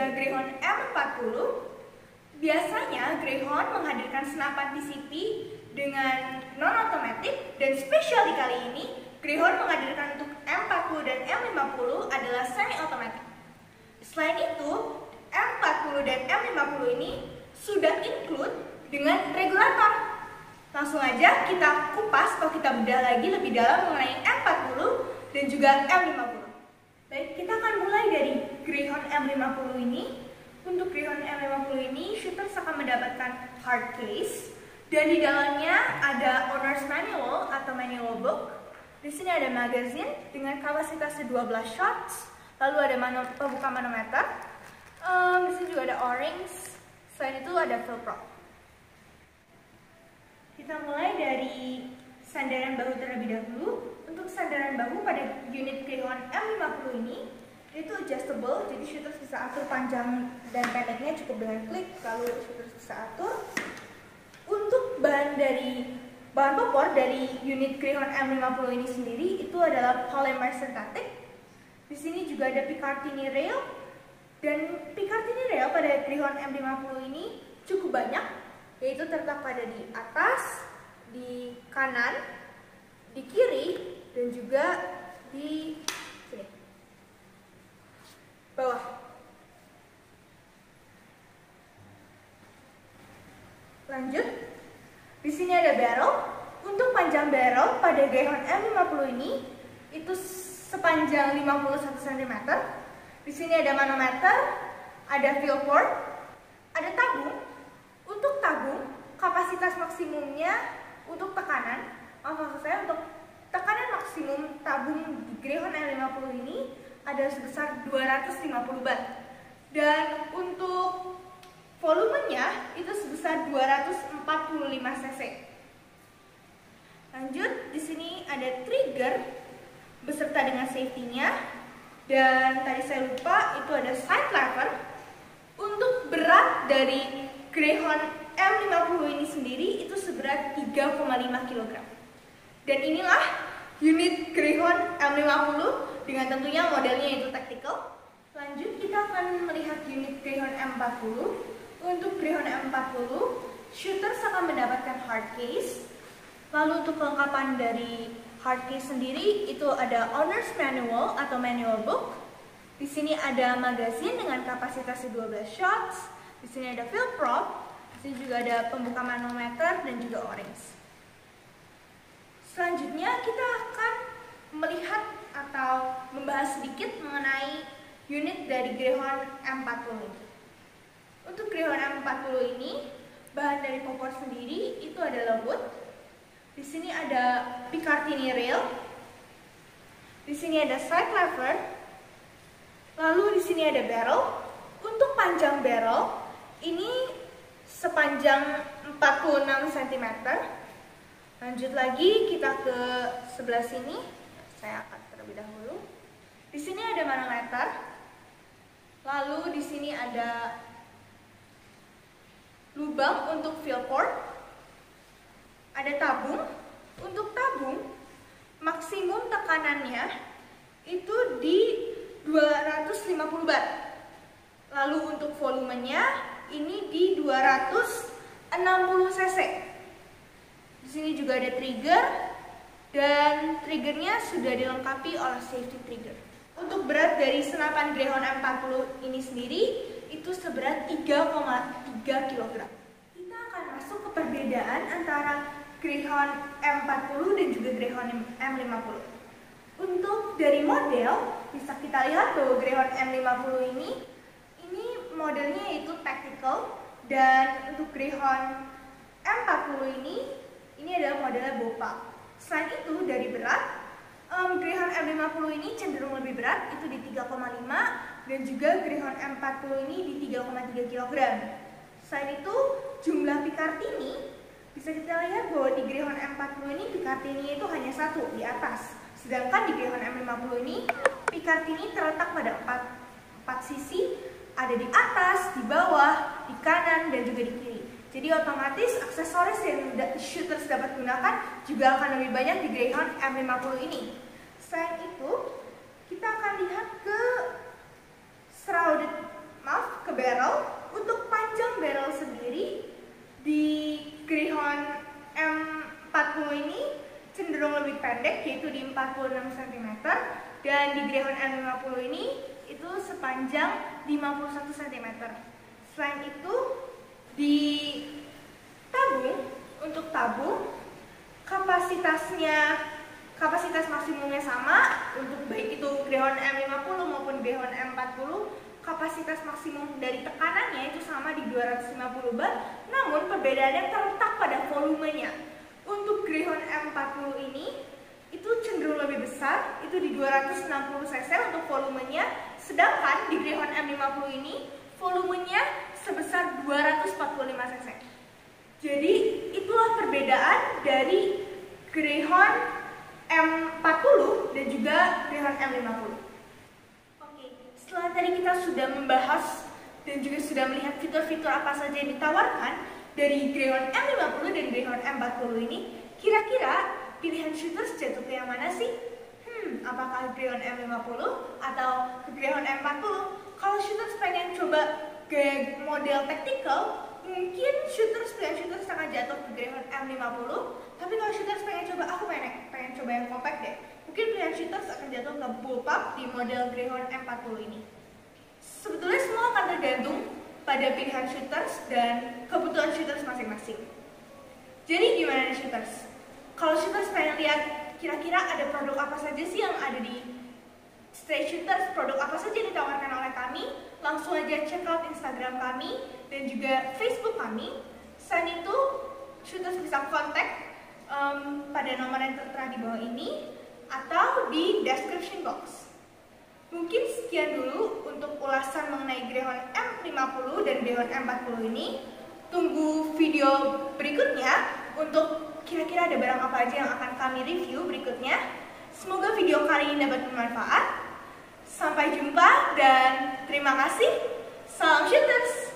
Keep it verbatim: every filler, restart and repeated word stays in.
juga Greyhound M empat puluh. Biasanya Greyhound menghadirkan senapan P C P dengan non-otomatik, dan spesial di kali ini Greyhound menghadirkan untuk M empat puluh dan M lima puluh adalah semi-otomatik. Selain itu, M empat puluh dan M lima puluh ini sudah include dengan regulator. Langsung aja kita kupas atau kita bedah lagi lebih dalam mengenai M empat puluh dan juga M lima puluh. Baik, kita akan mulai dari Greyhound M lima puluh ini. Untuk Greyhound M lima puluh ini, shooters akan mendapatkan hard case, dan di dalamnya ada owner's manual atau manual book. Di sini ada magazine dengan kapasitas dua belas shots, lalu ada mano, pembuka manometer. Um, di sini juga ada O-rings. Selain itu ada fill prop. Kita mulai dari sandaran bahu terlebih dahulu. Untuk sandaran bahu pada unit Greyhound M lima puluh ini itu adjustable, jadi shooters bisa atur panjang dan pendeknya cukup dengan klik, lalu shooters bisa atur. Untuk bahan dari bahan popor dari unit Greyhound M lima puluh ini sendiri itu adalah polymer synthetic. Di sini juga ada Picatinny rail, dan Picatinny rail pada Greyhound M lima puluh ini cukup banyak, yaitu terletak pada di atas, di kanan, di kiri, dan juga di sini bawah. Lanjut, di sini ada barrel. Untuk panjang barrel pada Greyhound M lima puluh ini itu sepanjang lima puluh satu sentimeter. Di sini ada manometer, ada fill port, ada tabung. Untuk tabung, kapasitas maksimumnya untuk tekanan, maksud saya untuk tekanan maksimum tabung di Greyhound M lima puluh ini ada sebesar dua ratus lima puluh watt, dan untuk volumenya itu sebesar dua ratus empat puluh lima cc. Lanjut, di sini ada trigger beserta dengan safety-nya, dan tadi saya lupa itu ada side lever. Untuk berat dari Greyhound M lima puluh ini sendiri itu seberat tiga koma lima kilogram. Dan inilah unit Greyhound M lima puluh dengan tentunya modelnya itu tactical. Lanjut, kita akan melihat unit Greyhound M empat puluh. Untuk Greyhound M empat puluh, shooters akan mendapatkan hard case. Lalu untuk kelengkapan dari hard case sendiri itu ada owner's manual atau manual book. Di sini ada magazine dengan kapasitas dua belas shots. Di sini ada fill prop. Di sini juga ada pembuka manometer dan juga O-rings. Selanjutnya kita akan melihat atau membahas sedikit mengenai unit dari Greyhound M empat puluh ini. Untuk Greyhound M empat puluh ini, bahan dari popor sendiri itu adalah wood. Di sini ada Picatinny rail. Di sini ada side lever. Lalu di sini ada barrel. Untuk panjang barrel ini sepanjang empat puluh enam sentimeter. Lanjut lagi kita ke sebelah sini. Saya akan terlebih dahulu. Di sini ada manometer. Lalu di sini ada lubang untuk fill port. Ada tabung. Untuk tabung, maksimum tekanannya itu di dua ratus lima puluh watt. Lalu untuk volumenya ini di dua ratus enam puluh cc. Di sini juga ada trigger, dan triggernya sudah dilengkapi oleh safety trigger. Untuk berat dari senapan Greyhound M empat puluh ini sendiri itu seberat tiga koma tiga kilogram. Kita akan masuk ke perbedaan antara Greyhound M empat puluh dan juga Greyhound M lima puluh. Untuk dari model, bisa kita lihat bahwa Greyhound M lima puluh ini ini modelnya itu tactical, dan untuk Greyhound M empat puluh ini ini adalah modelnya Bopa. Selain itu dari berat, um, Greyhound M lima puluh ini cenderung lebih berat, itu di tiga koma lima, dan juga Greyhound M empat puluh ini di tiga koma tiga kilogram. Selain itu jumlah Picatinny, bisa kita lihat bahwa di Greyhound M empat puluh ini Picatinny itu hanya satu di atas, sedangkan di Greyhound M lima puluh ini Picatinny terletak pada empat, empat sisi, ada di atas, di bawah, di kanan, dan juga di kiri. Jadi otomatis aksesoris yang shooters dapat gunakan juga akan lebih banyak di Greyhound M lima puluh ini. Selain itu, kita akan lihat ke shrouded maaf, ke barrel. Untuk panjang barrel sendiri di Greyhound M empat puluh ini cenderung lebih pendek, yaitu di empat puluh enam sentimeter, dan di Greyhound M lima puluh ini itu sepanjang lima puluh satu sentimeter. Selain itu, di tabung, untuk tabung kapasitasnya kapasitas maksimumnya sama untuk baik itu Greyhound M lima puluh maupun Greyhound M empat puluh. Kapasitas maksimum dari tekanannya itu sama di dua ratus lima puluh bar, namun perbedaannya terletak pada volumenya. Untuk Greyhound M empat puluh ini itu cenderung lebih besar, itu di dua ratus enam puluh cc untuk volumenya, sedangkan di Greyhound M lima puluh ini volumenya sebesar dua ratus empat puluh lima cc. Jadi itulah perbedaan dari Greyhound M empat puluh dan juga Greyhound M lima puluh. Setelah tadi kita sudah membahas dan juga sudah melihat fitur-fitur apa saja yang ditawarkan dari Greyhound M lima puluh dan Greyhound M empat puluh ini, kira-kira pilihan shooters jatuh ke yang mana sih? Hmm, apakah Greyhound M lima puluh atau Greyhound M empat puluh? Kalau shooters pengen coba gaya model tactical, mungkin shooters pilihan shooters akan jatuh ke Greyhound M lima puluh. Tapi kalau shooters pengen coba, aku pengen, pengen coba yang compact deh, mungkin pilihan shooters akan jatuh ke bullpup di model Greyhound M empat puluh ini. Sebetulnya semua akan tergantung pada pilihan shooters dan kebutuhan shooters masing-masing. Jadi gimana nih shooters? Kalau shooters pengen lihat kira-kira ada produk apa saja sih yang ada di Stray Shooters, produk apa saja yang ditawarkan oleh kami, langsung aja check out Instagram kami dan juga Facebook kami. Selain itu, shooters bisa kontak Um, pada nomor yang tertera di bawah ini atau di description box. Mungkin sekian dulu untuk ulasan mengenai Greyhound M lima puluh dan Greyhound M empat puluh ini. Tunggu video berikutnya untuk kira-kira ada barang apa aja yang akan kami review berikutnya. Semoga video kali ini dapat bermanfaat. Sampai jumpa dan terima kasih. Salam shooters!